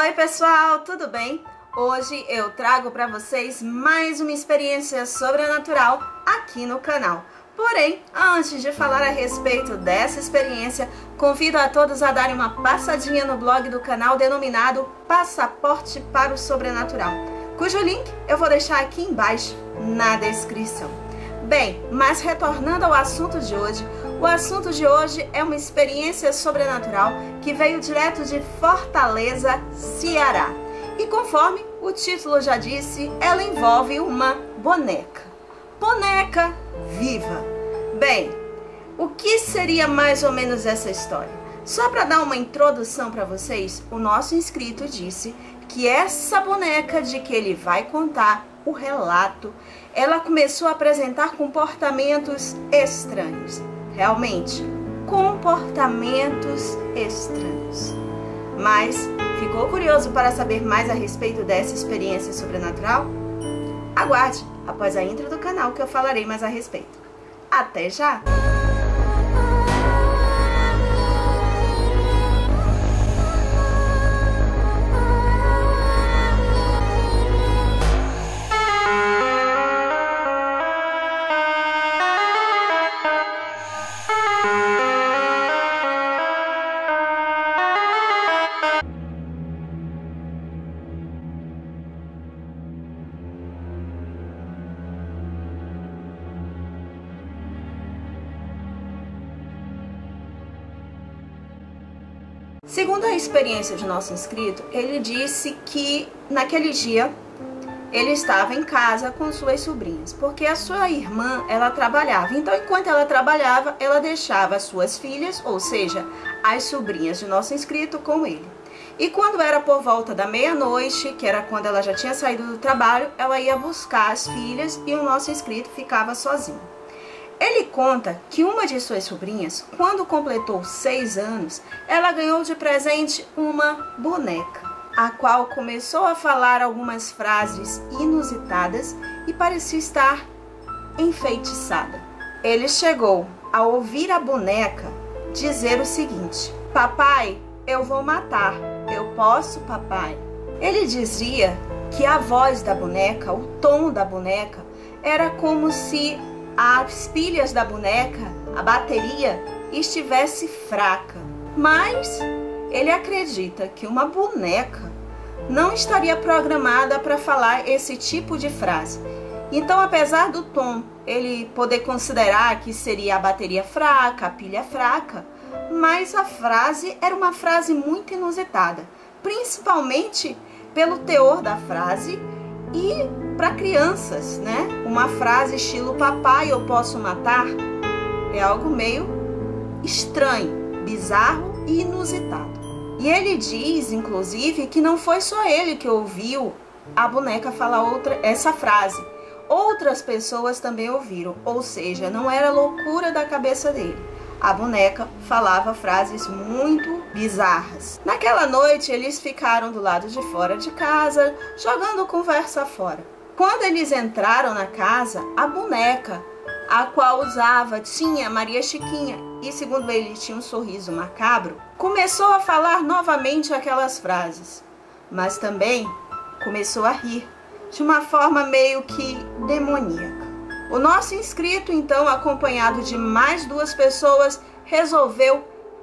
Oi pessoal, tudo bem? Hoje eu trago para vocês mais uma experiência sobrenatural aqui no canal. Porém, antes de falar a respeito dessa experiência, convido a todos a darem uma passadinha no blog do canal denominado Passaporte para o Sobrenatural, cujo link eu vou deixar aqui embaixo na descrição. Bem, mas retornando ao assunto de hoje, o assunto de hoje é uma experiência sobrenatural que veio direto de Fortaleza, Ceará. E conforme o título já disse, ela envolve uma boneca. Boneca viva. Bem, o que seria mais ou menos essa história? Só para dar uma introdução para vocês, o nosso inscrito disse que essa boneca de que ele vai contar o relato, ela começou a apresentar comportamentos estranhos. Realmente, comportamentos estranhos. Mas ficou curioso para saber mais a respeito dessa experiência sobrenatural? Aguarde após a intro do canal que eu falarei mais a respeito. Até já! Segundo a experiência de nosso inscrito, ele disse que naquele dia ele estava em casa com suas sobrinhas, porque a sua irmã, ela trabalhava. Então, enquanto ela trabalhava, ela deixava as suas filhas, ou seja, as sobrinhas de nosso inscrito, com ele. E quando era por volta da meia-noite, que era quando ela já tinha saído do trabalho, ela ia buscar as filhas e o nosso inscrito ficava sozinho. Ele conta que uma de suas sobrinhas, quando completou 6 anos, ela ganhou de presente uma boneca, a qual começou a falar algumas frases inusitadas e parecia estar enfeitiçada. Ele chegou a ouvir a boneca dizer o seguinte: "Papai, eu vou matar. Eu posso, papai?" Ele dizia que a voz da boneca, o tom da boneca, era como se as pilhas da boneca, a bateria, estivesse fraca. Mas ele acredita que uma boneca não estaria programada para falar esse tipo de frase. Então, apesar do tom ele poder considerar que seria a bateria fraca, a pilha fraca, mas a frase era uma frase muito inusitada, principalmente pelo teor da frase e para crianças, né? Uma frase estilo "papai, eu posso matar" é algo meio estranho, bizarro e inusitado. E ele diz, inclusive, que não foi só ele que ouviu a boneca falar essa frase. Outras pessoas também ouviram, ou seja, não era loucura da cabeça dele. A boneca falava frases muito bizarras. Naquela noite, eles ficaram do lado de fora de casa, jogando conversa fora. Quando eles entraram na casa, a boneca, a qual tinha Maria Chiquinha, e segundo ele tinha um sorriso macabro, começou a falar novamente aquelas frases, mas também começou a rir, de uma forma meio que demoníaca. O nosso inscrito, então, acompanhado de mais 2 pessoas, resolveu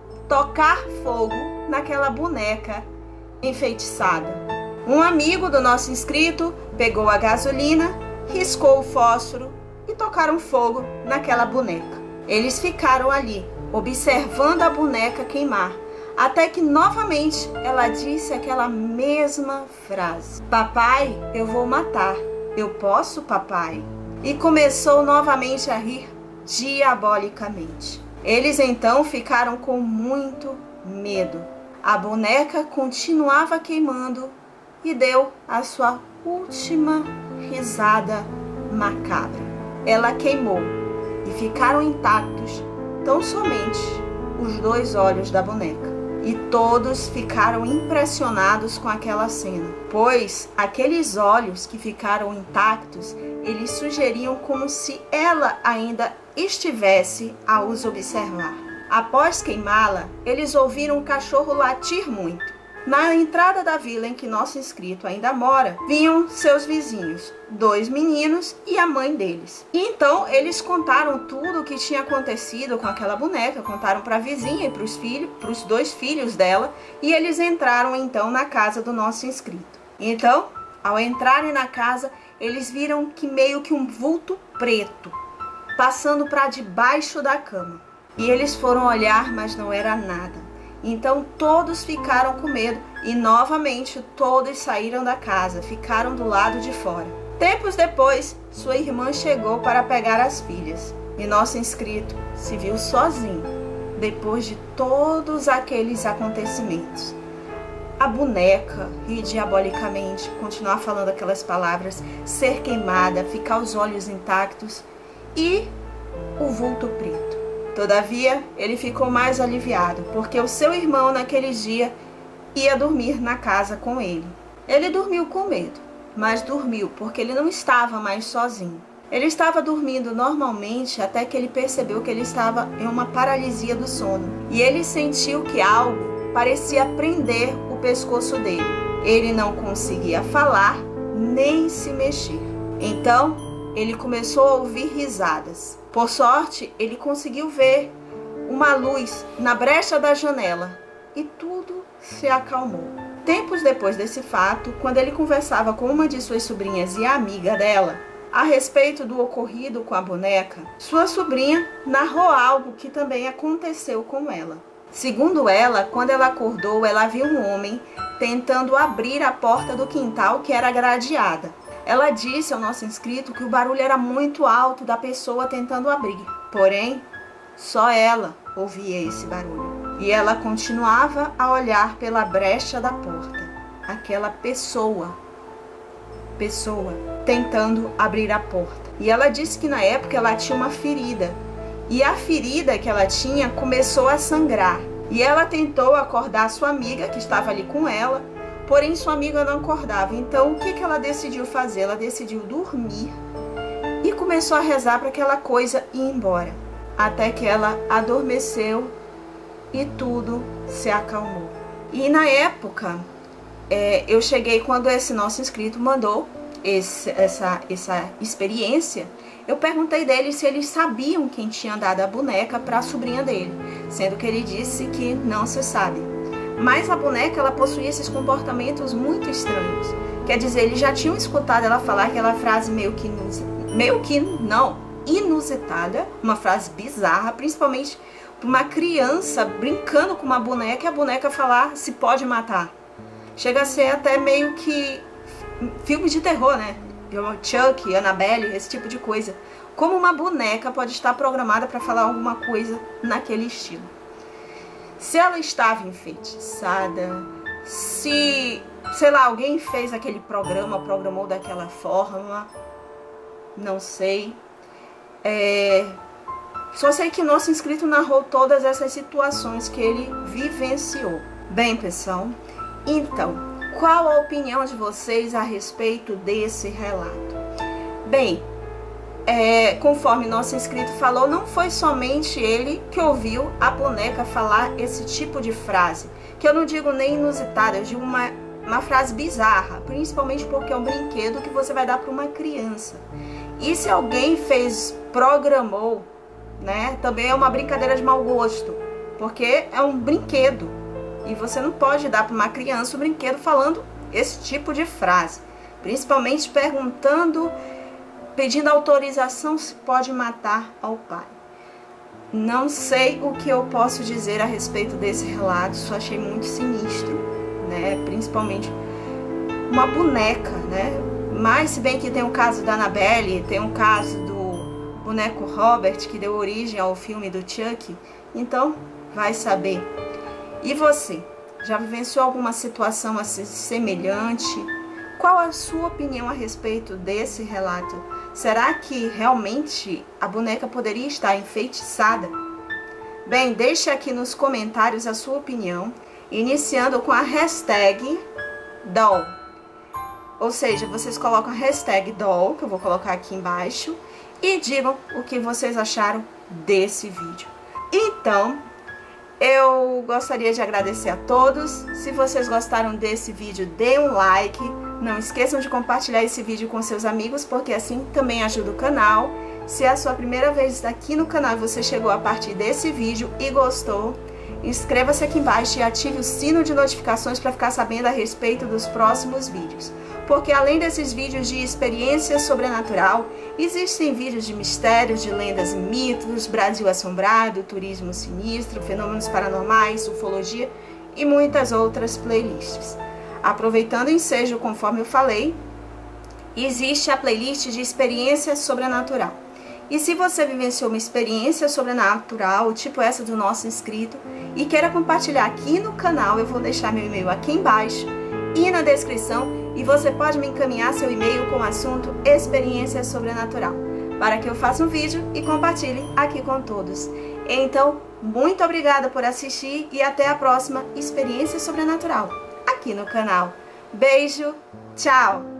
tocar fogo naquela boneca enfeitiçada. Um amigo do nosso inscrito pegou a gasolina, riscou o fósforo e tocaram fogo naquela boneca. Eles ficaram ali, observando a boneca queimar, até que novamente ela disse aquela mesma frase: "Papai, eu vou matar. Eu posso, papai?" E começou novamente a rir diabolicamente. Eles então ficaram com muito medo. A boneca continuava queimando e deu a sua última risada macabra. Ela queimou e ficaram intactos tão somente os 2 olhos da boneca. E todos ficaram impressionados com aquela cena, pois aqueles olhos que ficaram intactos, eles sugeriam como se ela ainda estivesse a os observar. Após queimá-la, eles ouviram o cachorro latir muito. Na entrada da vila em que nosso inscrito ainda mora, vinham seus vizinhos, 2 meninos e a mãe deles. E então eles contaram tudo o que tinha acontecido com aquela boneca, contaram para a vizinha e para os 2 filhos dela, e eles entraram então na casa do nosso inscrito. Então, ao entrarem na casa, eles viram que meio que um vulto preto passando para debaixo da cama. E eles foram olhar, mas não era nada. Então todos ficaram com medo e novamente todos saíram da casa, ficaram do lado de fora. Tempos depois, sua irmã chegou para pegar as filhas e nosso inscrito se viu sozinho depois de todos aqueles acontecimentos. A boneca ri diabolicamente, continuar falando aquelas palavras, ser queimada, ficar os olhos intactos e o vulto preto. Todavia, ele ficou mais aliviado, porque o seu irmão naquele dia ia dormir na casa com ele. Ele dormiu com medo, mas dormiu porque ele não estava mais sozinho. Ele estava dormindo normalmente até que ele percebeu que ele estava em uma paralisia do sono. E ele sentiu que algo parecia prender o pescoço dele. Ele não conseguia falar nem se mexer. Então, ele começou a ouvir risadas. Por sorte, ele conseguiu ver uma luz na brecha da janela e tudo se acalmou. Tempos depois desse fato, quando ele conversava com uma de suas sobrinhas e a amiga dela a respeito do ocorrido com a boneca, sua sobrinha narrou algo que também aconteceu com ela. Segundo ela, quando ela acordou, ela viu um homem tentando abrir a porta do quintal que era gradeada. Ela disse ao nosso inscrito que o barulho era muito alto da pessoa tentando abrir. Porém, só ela ouvia esse barulho. E ela continuava a olhar pela brecha da porta. Aquela pessoa tentando abrir a porta. E ela disse que na época ela tinha uma ferida. E a ferida que ela tinha começou a sangrar. E ela tentou acordar sua amiga que estava ali com ela. Porém, sua amiga não acordava. Então, o que ela decidiu fazer? Ela decidiu dormir e começou a rezar para aquela coisa ir embora. Até que ela adormeceu e tudo se acalmou. E na época, eu cheguei quando esse nosso inscrito mandou essa experiência. Eu perguntei dele se eles sabiam quem tinha dado a boneca para a sobrinha dele. Sendo que ele disse que não se sabe. Mas a boneca, ela possuía esses comportamentos muito estranhos. Quer dizer, eles já tinham escutado ela falar aquela frase inusitada, uma frase bizarra, principalmente para uma criança brincando com uma boneca e a boneca falar se pode matar. Chega a ser até meio que filme de terror, né? Chuck, Annabelle, esse tipo de coisa. Como uma boneca pode estar programada para falar alguma coisa naquele estilo. Se ela estava enfeitiçada, se, sei lá, alguém fez aquele programa, programou daquela forma, não sei. Só sei que nosso inscrito narrou todas essas situações que ele vivenciou. Bem, pessoal, então, qual a opinião de vocês a respeito desse relato? Bem, conforme nosso inscrito falou, não foi somente ele que ouviu a boneca falar esse tipo de frase, que eu não digo nem inusitada, eu digo uma frase bizarra, principalmente porque é um brinquedo que você vai dar para uma criança. E se alguém programou, né, também é uma brincadeira de mau gosto, porque é um brinquedo e você não pode dar para uma criança um brinquedo falando esse tipo de frase, principalmente pedindo autorização se pode matar ao pai. Não sei o que eu posso dizer a respeito desse relato, só achei muito sinistro, né? Principalmente uma boneca, né? Mas se bem que tem o caso da Annabelle, tem o caso do boneco Robert, que deu origem ao filme do Chuck, então vai saber. E você, já vivenciou alguma situação assim semelhante? Qual a sua opinião a respeito desse relato? Será que realmente a boneca poderia estar enfeitiçada? Bem, deixe aqui nos comentários a sua opinião, iniciando com a hashtag doll. Ou seja, vocês colocam a hashtag doll, que eu vou colocar aqui embaixo, e digam o que vocês acharam desse vídeo. Então, Eu gostaria de agradecer a todos. Se vocês gostaram desse vídeo, dê um like. Não esqueçam de compartilhar esse vídeo com seus amigos, porque assim também ajuda o canal. Se é a sua primeira vez aqui no canal e você chegou a partir desse vídeo e gostou, inscreva-se aqui embaixo e ative o sino de notificações para ficar sabendo a respeito dos próximos vídeos. Porque além desses vídeos de experiência sobrenatural, existem vídeos de mistérios, de lendas e mitos, Brasil assombrado, turismo sinistro, fenômenos paranormais, ufologia e muitas outras playlists. Aproveitando o ensejo, conforme eu falei, existe a playlist de experiência sobrenatural. E se você vivenciou uma experiência sobrenatural, tipo essa do nosso inscrito, e queira compartilhar aqui no canal, eu vou deixar meu e-mail aqui embaixo e na descrição, e você pode me encaminhar seu e-mail com o assunto experiência sobrenatural, para que eu faça um vídeo e compartilhe aqui com todos. Então, muito obrigada por assistir e até a próxima experiência sobrenatural aqui no canal. Beijo, tchau!